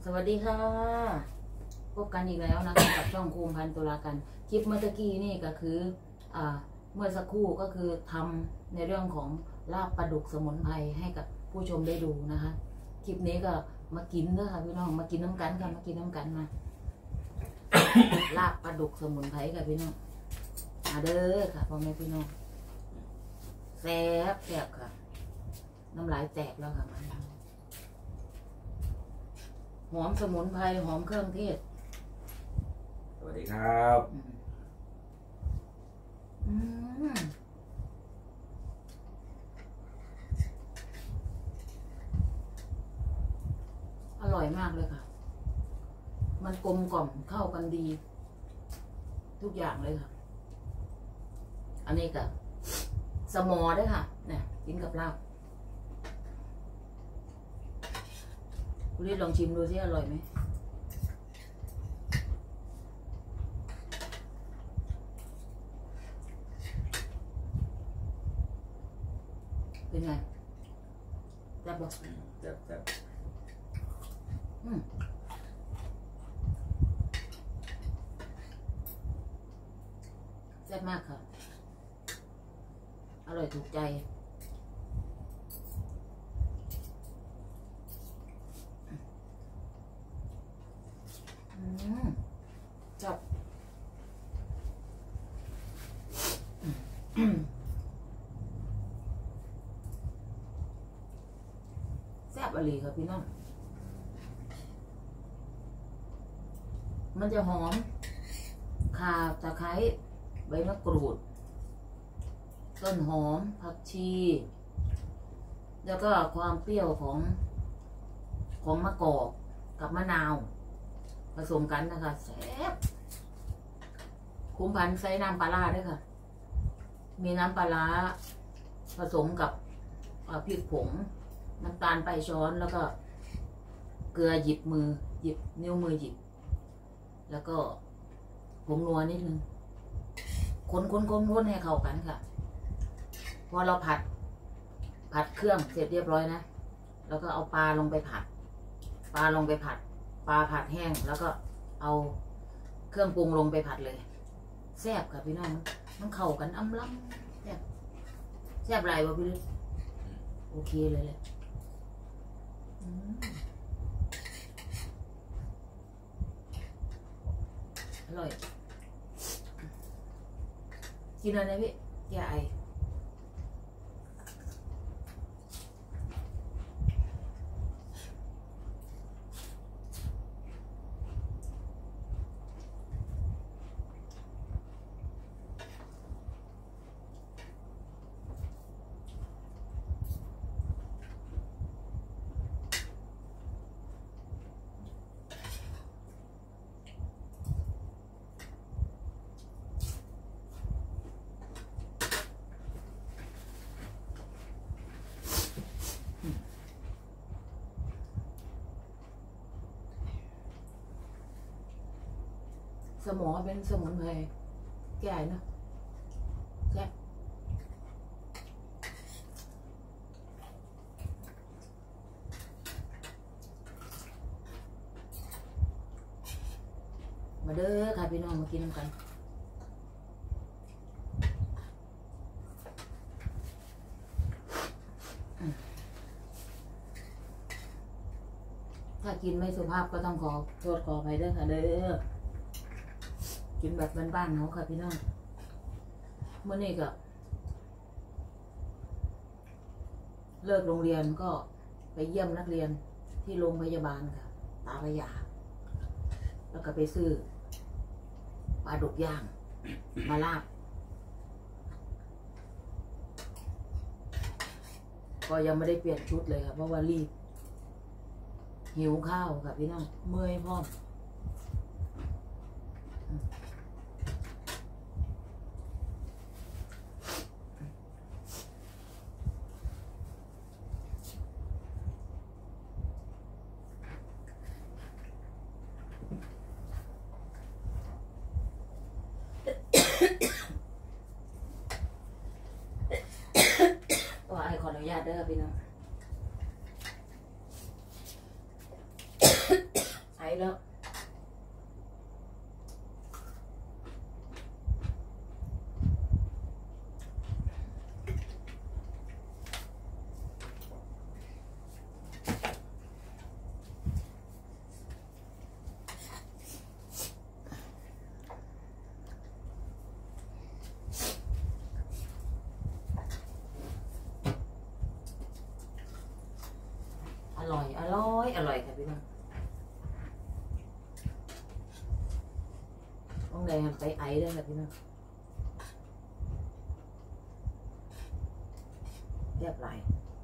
สวัสดีค่ะพบกันอีกแล้วนะกับช่องภูมิพันธ์ตุลาการคลิปเมื่อกี้นี่ก็คือเมื่อสักครู่ก็คือทำในเรื่องของลาบปลาดุกสมุนไพรให้กับผู้ชมได้ดูนะคะคลิปนี้ก็มากินด้วยค่ะพี่น้องมากินน้ำกันค่ะมากินน้ำกันมาลาบปลาดุกสมุนไพรค่ะพี่น้องมาเด้อค่ะพ่อแม่พี่น้องแซ่บแซ่บค่ะน้ำลายแตกแล้วค่ะหอมสมุนไพรหอมเครื่องเทศสวัสดีครับอร่อยมากเลยค่ะมันกลมกล่อมเข้ากันดีทุกอย่างเลยค่ะอันนี้กับสมอด้วยค่ะเนี่ยกินกับลาบคุณรีบลองชิมดูสิอร่อยไหมเป็นไงแซ่บปะแซ่บแซ่บมากค่ะอร่อยถูกใจชอบแซ่บอะไรครับพี่น้องมันจะหอมข่าตะไคร้ใบมะกรูดต้นหอมผักชีแล้วก็ความเปรี้ยวของมะกอกกับมะนาวผสมกันนะคะแซ่บคุ้มพันใส่น้ำปลาร้าด้วยค่ะมีน้ำปลาร้าผสมกับพริกผงน้ำตาลไปช้อนแล้วก็เกลือหยิบนิ้วมือหยิบแล้วก็ผงนัวนิดนึงคนให้เข้ากันค่ะพอเราผัดเครื่องเสร็จเรียบร้อยนะแล้วก็เอาปลาลงไปผัดปลาผัดแห้งแล้วก็เอาเครื่องปรุงลงไปผัดเลยแซ่บค่ะพี่น้องมันเข้ากันอำล้ำแซ่บไรวะพี่ลึกโอเคเลยแหละอร่อยกินอะไรพี่แกไอสมอเป็นสมุนไพรแก่นะแซ่บมาเด้อค่ะพี่น้องมากินกันถ้ากินไม่สุภาพก็ต้องขอโทษขออภัยด้วยค่ะเด้อกินแบบบ้านๆเขาค่ะพี่น้องเมื่อนี้ก็เลิกโรงเรียนก็ไปเยี่ยมนักเรียนที่โรงพยาบาลค่ะตาพระยาแล้วก็ไปซื้อปลาดุกย่างมาลาบก็ยังไม่ได้เปลี่ยนชุดเลยค่ะเพราะว่ารีบหิวข้าวค่ะพี่น้องเมื่อยพร้อมขออนุญาตเด้อพี่น้องแล้วอร่อยค่ะพี่น้องต้องได้ไปไอด้วยค่ะพี่น้องเรียบร้อย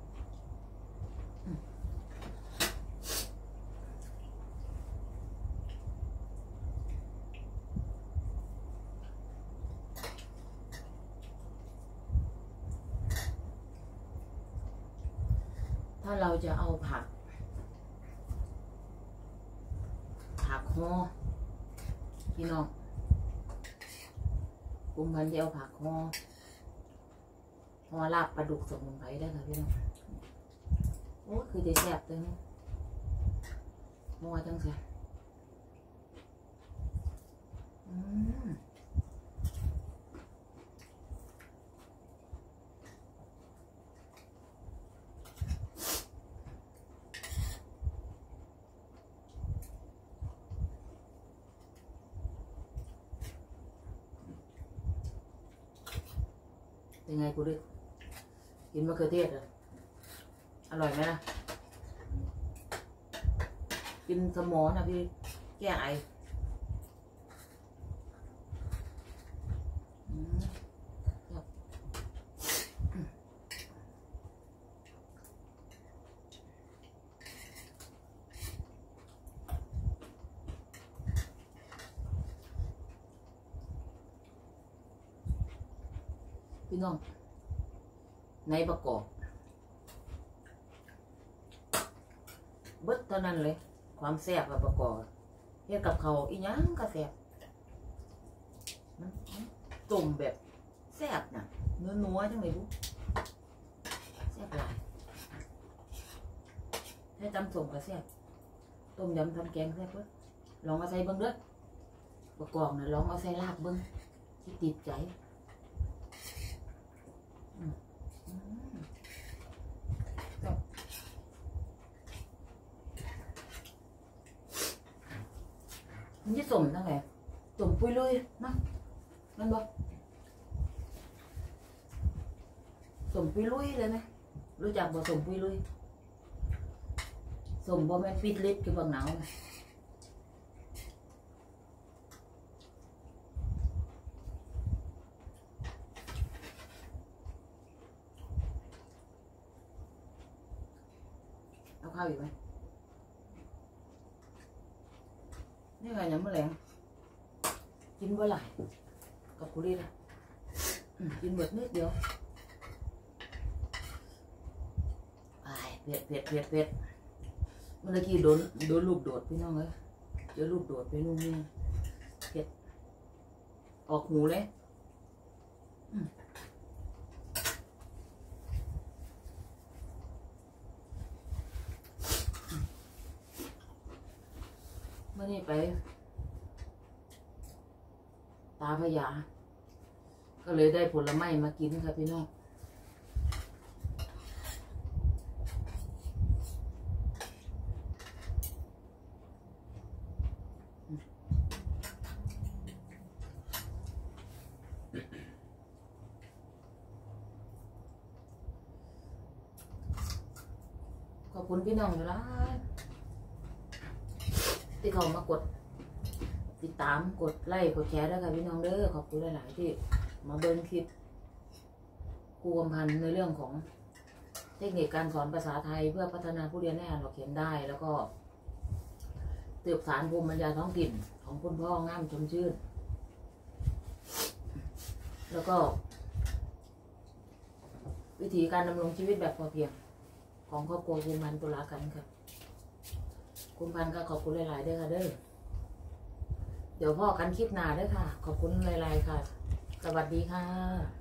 ถ้าเราจะเอาผักห่อพี่น้องกุมพันธุ์จะเอาผักห่อลาบปลาดุกสมุนไพรได้ค่ะพี่น้องโอ้คือจะแซ่บเลยนะห่อจังสิยังไงกูดิกินมะเขือเทศเหรออร่อยไหมล่ะกินสมอนะพี่แก้ไอพี่น้องในประกอบเบิดเท่านั้นเลยความแซ่บประกอบเทียบกับเขาอีหยังก็แซ่บมันต้มแบบแซ่บนะเนื้อจังเลยบุ๊แซ่บหลายให้ตำส้มก็แซ่บต้มยำทำแกงแซ่บเบิดลองเอาใส่เบิ้งเด้อประกอบนะลองเอาใส่ลาบเบิ้งที่ติดใจมันจะสมตั้งไงสมปุยลุยนะนั่นบ่สมปุยลุยเลยไหมรู้จักบ่สมปุยลุยสมบ่แม่นปิดลิฟคือบางหนาวเอาข้าวอีกไหมนี่ไงยังไม่แรงกินบ่หลายกับกูดีละกินหมดนิดเดียวเผ็ดเมื่อกี้โดนลูกโดดพี่น้องเลยเจอลูกโดดไปนู่นนี่เผ็ดออกหูเลยเมื่อนี้ไปตาพญาก็เลยได้ผลไม้มากินค่ะพี่น้องขอบคุณพี่น้องอยู่แล้วที่เขามากดติดตามกดไลค์กดแชร์ด้วยค่ะพี่น้องเด้อขอบคุณหลายๆที่มาเบิ้งคลิปครูกำพันธ์ในเรื่องของเทคนิคการสอนภาษาไทยเพื่อพัฒนาผู้เรียนให้อ่านออกเขียนได้แล้วก็สืบสานภูมิปัญญาท้องถิ่นของคุณพ่องามชมชื่นแล้วก็วิธีการดำรงชีวิตแบบพอเพียงของครอบครัวคุณพันธ์ตุลากันครับคุณพันธ์ก็ขอบคุณหลายๆด้วยค่ะเด้อเดี๋ยวพ่อกันคลิปหน้าด้วยค่ะขอบคุณหลายๆค่ะสวัสดีค่ะ